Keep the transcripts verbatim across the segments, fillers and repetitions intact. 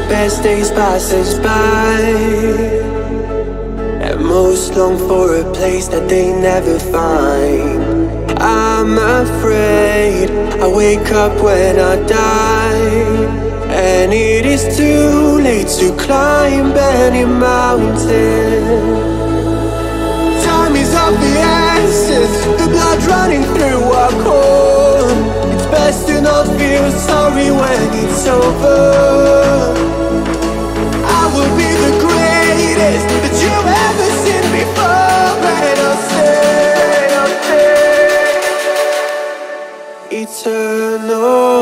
best days pass us by, and most long for a place that they never find. I'm afraid I wake up when I die, and it is too late to climb any mountain. Time is of the essence, the blood running through our core. It's best to not feel sorry when it's over. I will be the greatest that you've ever seen before, and I'll stay, I'll stay eternal.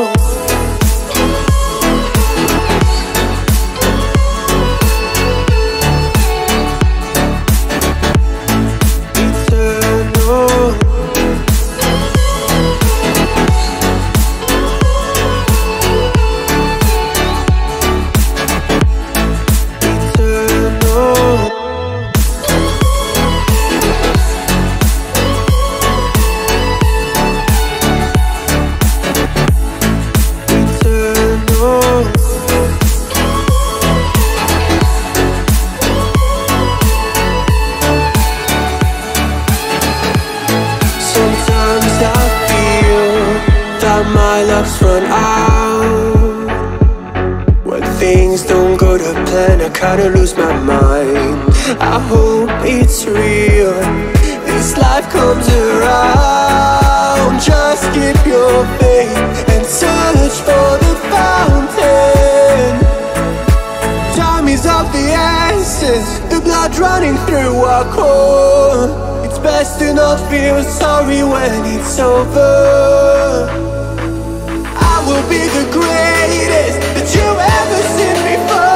My luck's run out. When things don't go to plan, I kinda lose my mind. I hope it's real, this life comes around. Just keep your faith and search for the fountain. Time is of the essence, the blood running through our core. It's best to not feel sorry when it's over. Will be the greatest that you've ever seen before.